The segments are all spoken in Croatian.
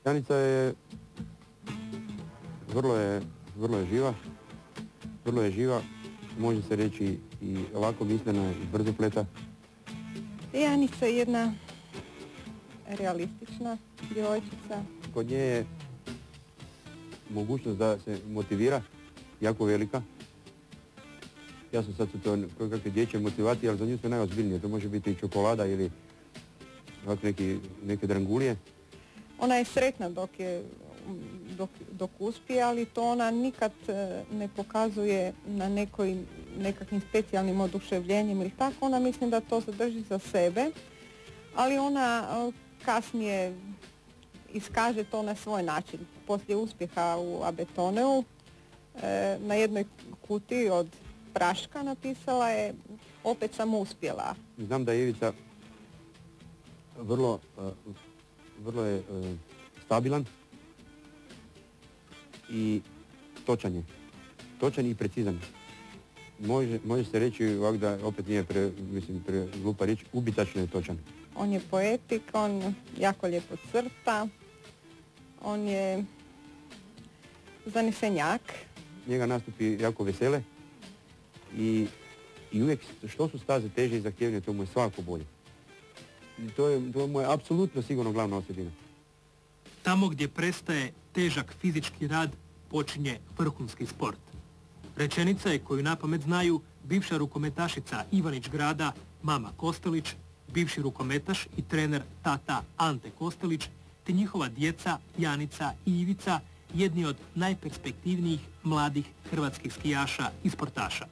Janica je vrlo je živa, može se reći i lako mislena i brzopleta. Janica je jedna realistična djevojčica. Kod nje je mogućnost da se motivira jako velika. Jasno sad su to kakve dječje motivacije, ali za nju su najozbiljnije. To može biti i čokolada ili neke drangulije. Ona je sretna dok uspije, ali to ona nikad ne pokazuje na nekakvim specijalnim oduševljenjem ili tako. Ona mislim da to zadrži za sebe, ali ona kasnije iskaže to na svoj način. Poslije uspjeha u Abetoneu na jednoj kutiji od praška napisala je opet sam uspjela. Znam da je Ivica vrlo je stabilan i točan je. Točan i precizan. Može se reći ovak da opet nije glupa riječ, ubitačno je točan. On je poetik, on jako lijepo crta, on je zanesenjak. Njega nastupi jako vesele i uvijek što su staze teže i zahtjevnije, to mu je svako bolje. To mu je apsolutno sigurno glavna osobina. Tamo gdje prestaje težak fizički rad, počinje vrhunski sport. Rečenica je koju napamet znaju bivša rukometašica Ivanić Grada, mama Kostelić, bivši rukometaš i trener tata Ante Kostelić, te njihova djeca Janica i Ivica, jedni od najperspektivnijih mladih hrvatskih skijaša i sportaša.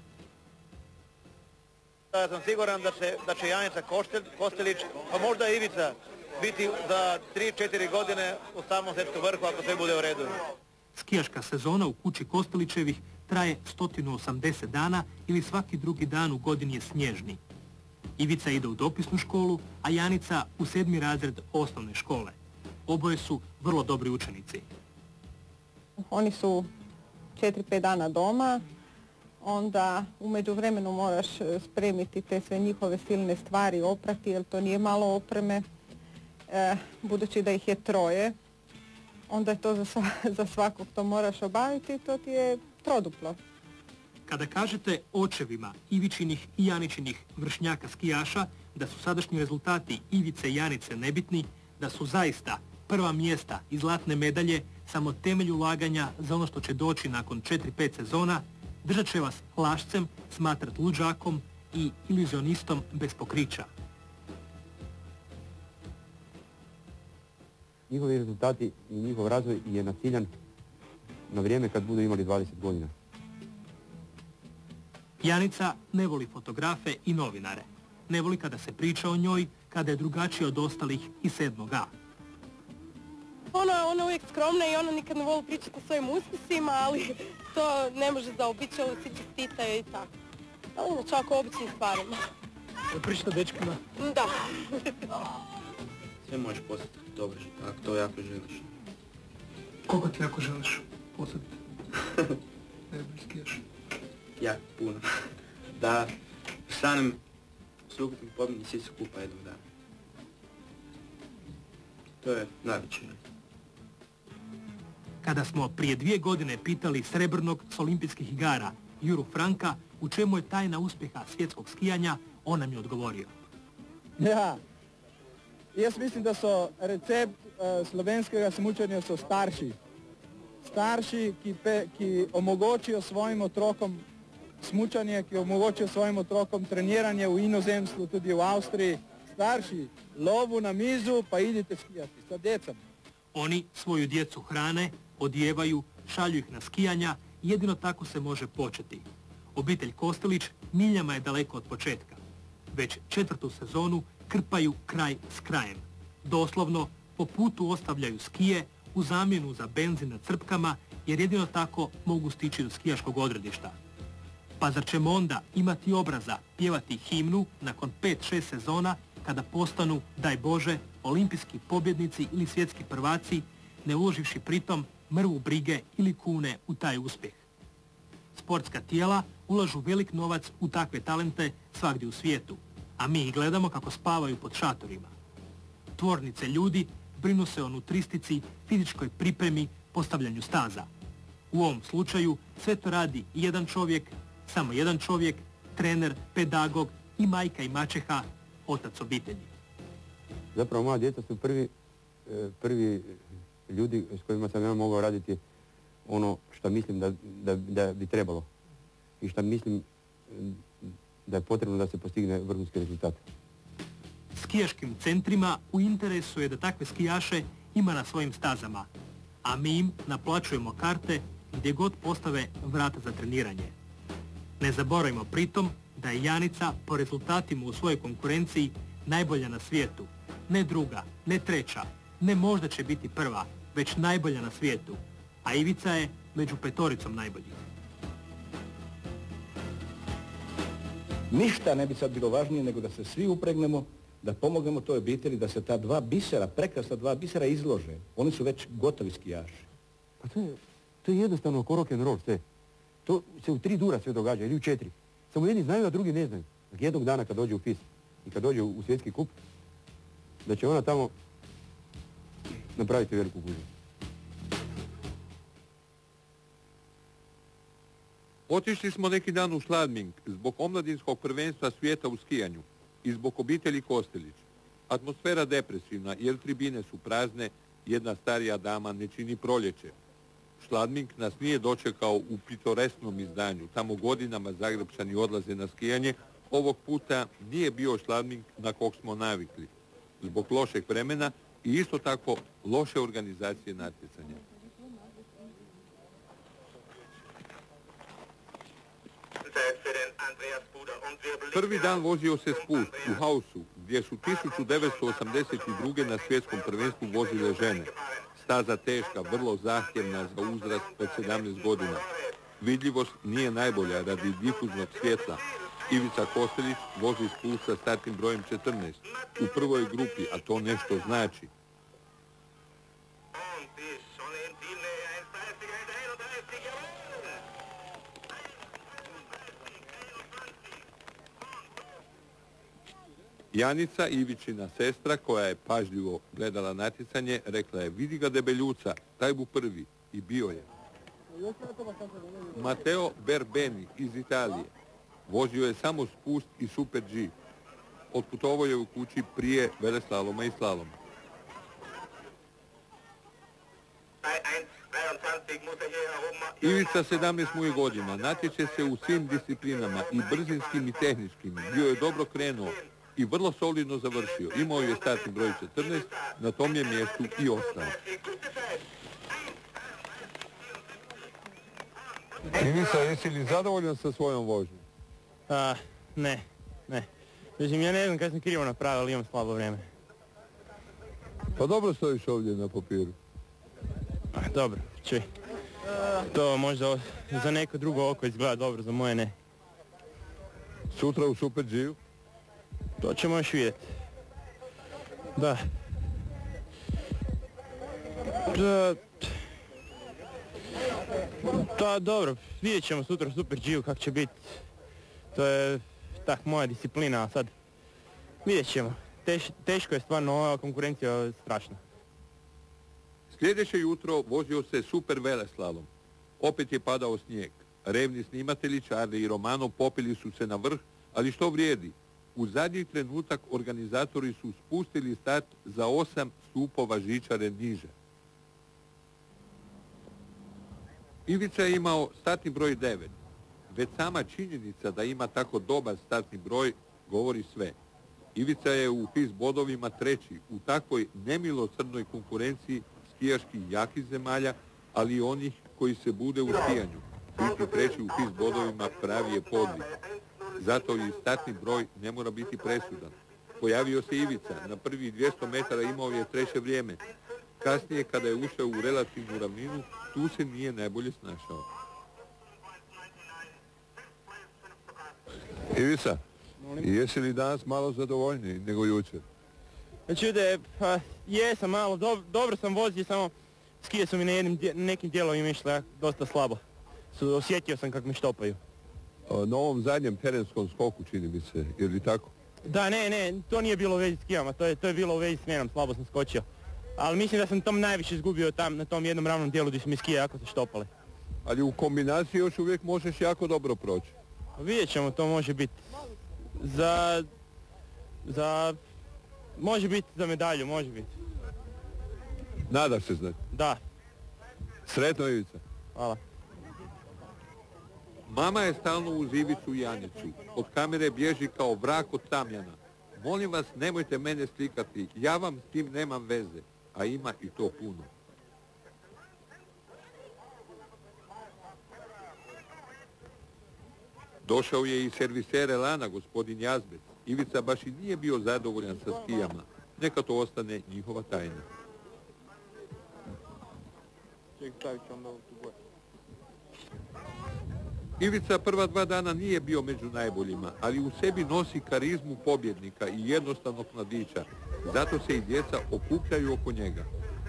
Ja sam siguran da će Janica Kostelić, pa možda i Ivica, biti za 3-4 godine u samom svjetskom vrhu ako sve bude u redu. Skijaška sezona u kući Kostelićevih traje 180 dana ili svaki drugi dan u godini je snježni. Ivica ide u dopisnu školu, a Janica u 7. razred osnovne škole. Oboje su vrlo dobri učenici. Oni su 4-5 dana doma, onda u međuvremenu moraš spremiti te sve njihove silne stvari, oprati, jer to nije malo opreme. Budući da ih je 3, onda je to za svakog to moraš obaviti, to ti je troduplo. Kada kažete očevima Ivičinih i Janičinih vršnjaka skijaša da su sadašnji rezultati Ivice i Janice nebitni, da su zaista prva mjesta i zlatne medalje samo temelj ulaganja za ono što će doći nakon 4-5 sezona, držat će vas lašcem, smatrat luđakom i iluzionistom bez pokrića. Njihovi rezultati i njihov razvoj je naciljan na vrijeme kad budu imali 20 godina. Janica ne voli fotografe i novinare. Ne voli kada se priča o njoj, kada je drugačija od ostalih iz 7. A. Ona je uvijek skromna i ona nikad ne voli pričati o svojim uspjesima, ali to ne može zaobići, ali svi čestitaju i tako. Ali inače ovako o običnim stvarima. Pričate o dečkima? Da. Sve možeš postati dobro, ako to jako želiš. Koliko ti jako želiš postati? Najbolji skijaš? Jako puno. Da stanem sveukupni pobjednik svjetskog kupa jednog dana. To je najveće. Kada smo prije 2 godine pitali srebrnog s olimpijskih igara Juru Franka u čemu je tajna uspjeha svjetskog skijanja, on nam je odgovorio. Ja, jaz mislim, da so recept slovenskega smučanja so starši. Starši, ki omogočijo svojim otrokom smučanje, ki omogočijo svojim otrokom treniranje v inozemstvu, tudi v Avstriji. Starši, lovu na mizu pa idite skijati sa djecom. Oni svoju djecu hrane, odijevaju, šalju ih na skijanja i jedino tako se može početi. Obitelj Kostelić miljama je daleko od početka. Već 4. sezonu krpaju kraj s krajem. Doslovno, po putu ostavljaju skije u zamjenu za benzin na crpkama, jer jedino tako mogu stići do skijaškog odredišta. Pa zar ćemo onda imati obraza pjevati himnu nakon 5-6 sezona kada postanu, daj Bože, olimpijski pobjednici ili svjetski prvaci, ne uloživši pritom mrvu brige ili kune u taj uspjeh. Sportska tijela ulažu velik novac u takve talente svagdje u svijetu, a mi ih gledamo kako spavaju pod šatorima. Tvornice ljudi brinu se o nutristici, fizičkoj pripremi, postavljanju staza. U ovom slučaju sve to radi jedan čovjek, samo jedan čovjek, trener, pedagog i majka i maćeha, otac obitelji. Zapravo moja djeca su prvi ljudi s kojima sam ja mogao raditi ono što mislim da bi trebalo i što mislim da je potrebno da se postigne vrhunski rezultat. Skijaškim centrima u interesu je da takve skijaše ima na svojim stazama, a mi im naplaćujemo karte gdje god postave vrata za treniranje. Ne zaboravimo pritom da je Janica po rezultatima u svojoj konkurenciji najbolja na svijetu. Ne druga, ne treća, ne možda će biti prva, već najbolja na svijetu, a Ivica je među petoricom najboljih. Ništa ne bi sad bilo važnije nego da se svi upregnemo, da pomognemo toj obitelji, da se ta dva bisera, prekrasna dva bisera izlože. Oni su već gotovi skijaši. Pa to je jednostavno ko rock and roll sve. To se u 3 dura sve događa, ili u 4. Samo jedni znaju, a drugi ne znaju. Jednog dana kad dođe u FIS i kad dođe u svjetski kup, da će ona tamo napraviti veliku gužvu. Otišli smo neki dan u Schladming zbog omladinskog prvenstva svijeta u skijanju i zbog obitelji Kostelić. Atmosfera depresivna jer tribine su prazne, jedna starija dama ne čini proljeće. Schladming nas nije dočekao u pitoresnom izdanju, tamo godinama Zagrebčani odlaze na skijanje, ovog puta nije bio Schladming na kog smo navikli, zbog lošeg vremena i isto tako loše organizacije natjecanja. Prvi dan vozio se spust u Hausu, gdje su 1982. na svjetskom prvenstvu vozile žene. Staza teška, vrlo zahtjevna za uzrast od 17 godina. Vidljivost nije najbolja radi difuznog svjetla. Ivica Kostelić vozi spust sa startnim brojem 14. U prvoj grupi, a to nešto znači. Janica, Ivičina sestra, koja je pažljivo gledala natjecanje, rekla je: vidi ga debeljuca, taj bu prvi. I bio je. Matteo Berbeni iz Italije vozio je samo spust i Super G. Otputovao je u kući prije veleslaloma i slaloma. Ivica 17 mu je godina, natječe se u svim disciplinama, i brzinskim i tehničkim. Bio je dobro krenuo i vrlo solidno završio. Imao je startni broj 14, na tom je mjestu i ostao. Ivica, jesi li zadovoljan sa svojom vožnjom? Ne. Mislim, ja ne znam kad sam krivo napravio, ali imam slabo vrijeme. Pa dobro stojiš ovdje na papiru. Dobro, čuj. To možda za neko drugo oko izgleda dobro, za moje ne. Sutra u Super G-u? To ćemo još vidjeti. Da. Da, dobro, vidjet ćemo sutra u Super G-u kako će biti. To je tak moja disciplina, a sad vidjet ćemo. Teško je stvarno, ova konkurencija je strašna. Sljedeće jutro vozio se super veleslalom. Opet je padao snijeg. Revni snimatelji Charlie i Romano popili su se na vrh, ali što vrijedi? U zadnji trenutak organizatori su spustili start za 8 stupova žičare niže. Ivica je imao startni broj 9. Već sama činjenica da ima tako dobar startni broj govori sve. Ivica je u FIS bodovima 3. u takvoj nemilosrdnoj konkurenciji skijaških jakih zemalja, ali i onih koji se bude u skijanju. Biti 3. u FIS bodovima pravi je podvig. Zato i startni broj ne mora biti presudan. Pojavio se Ivica, na prvih 200 metara imao je 3. vrijeme. Kasnije, kada je ušao u relativnu ravninu, tu se nije najbolje snašao. Ivica, jesi li danas malo zadovoljniji nego jučer? Znači da je, jesam malo, dobro sam vozio, samo skije su mi na nekim dijelovima išle dosta slabo. Osjetio sam kako mi štopaju. Na ovom zadnjem terenskom skoku, čini mi se, je li tako? Da, ne, to nije bilo u vezi s skijama, to je bilo u vezi s menom, slabo sam skočio. Ali mislim da sam tom najviše izgubio na tom jednom ravnom dijelu gdje su mi skije jako se štopale. Ali u kombinaciji još uvijek možeš jako dobro proći. Vidjet ćemo, to može biti. Može biti za medalju, može biti. Nadaš se, znači? Da. Sretno, Ivica. Hvala. Mama je stalno uz Ivicu i Janicu. Od kamere bježi kao vrak od tamjana. Molim vas, nemojte mene slikati, ja vam s tim nemam veze, a ima i to puno. Došao je i serviser Elana, gospodin Jazbec. Ivica baš i nije bio zadovoljan sa skijama. Neka to ostane njihova tajna. Ivica prva 2 dana nije bio među najboljima, ali u sebi nosi karizmu pobjednika i jednostavnog mladića. Zato se i djeca okupljaju oko njega.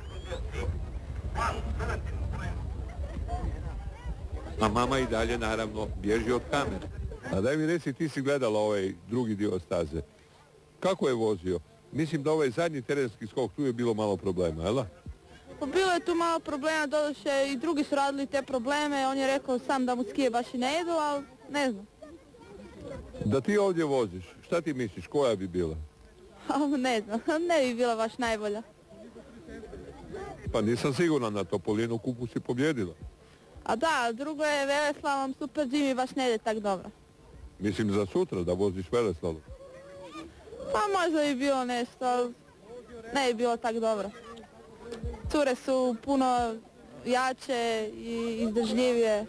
A mama i dalje, naravno, bježi od kamere. A daj mi reci, ti si gledala ovaj drugi dio staze. Kako je vozio? Mislim da ovaj zadnji terenski skok, tu je bilo malo problema, jel' da? Pa bilo je tu malo problema, doduše i drugi su radili te probleme, on je rekao sam da mu skije baš i ne idu, ali ne znam. Da ti ovdje voziš, šta ti misliš, koja bi bila? Ne znam, ne bi bila baš najbolja. Pa nisam siguran, na Topolinu kupu si pobjedila. A da, drugo je veleslalom, Super G mi baš ne ide tak dobro. Mislim za sutra da voziš veleslalom. Pa možda bi bilo nešto, ali ne bi bilo tak dobro. Cure su puno jače i izdržljivije.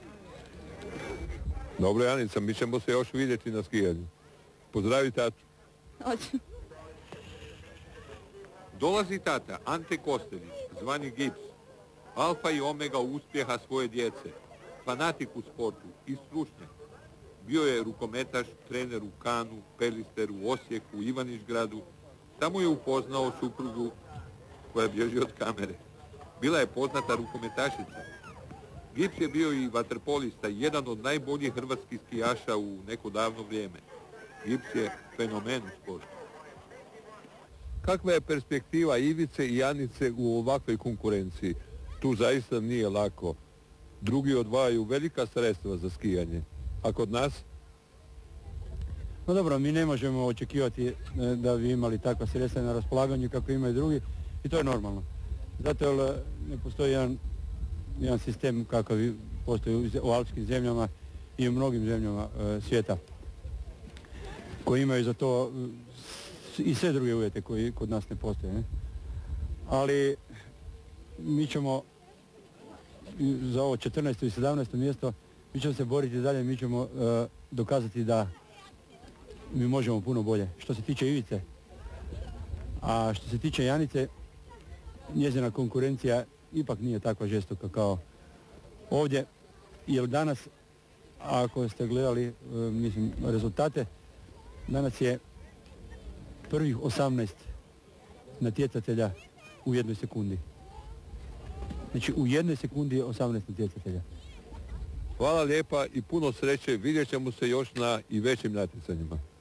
Dobro, Janica, mi ćemo se još vidjeti na skijanju. Pozdravi tatu. Hoću. Dolazi tata, Ante Kostelić, zvani Gips. Alfa i omega uspjeha svoje djece. Fanatik u sportu i stručnjak. Bio je rukometaš, trener u Kanu, Pelisteru, Osijeku, Ivanišgradu. Tamo je upoznao suprugu koja bježi od kamere. Bila je poznata rukometašica. Gips je bio i vaterpolista, jedan od najboljih hrvatskih skijaša u neko davno vrijeme. Gips je fenomen u sportu. Kakva je perspektiva Ivice i Janice u ovakvoj konkurenciji? Tu zaista nije lako. Drugi odvajaju velika sredstva za skijanje. A kod nas? No dobro, mi ne možemo očekivati da bi imali takva sredstva na raspolaganju kako imaju drugi i to je normalno. Zato jer ne postoji jedan sistem kakav postoji u alpskim zemljama i u mnogim zemljama svijeta koji imaju za to i sve druge uvjete koji kod nas ne postoje. Ne? Ali mi ćemo za ovo 14. i 17. mjesto mi ćemo se boriti dalje, mi ćemo dokazati da mi možemo puno bolje. Što se tiče Ivice, a što se tiče Janice, njezina konkurencija ipak nije takva žestoka kao ovdje, jer danas, ako ste gledali mislim, rezultate, danas je prvih 18 natjecatelja u 1 sekundi. Znači u 1 sekundi je 18 natjecatelja. Hvala lijepa i puno sreće, vidjet ćemo se još na i većim natjecanjima.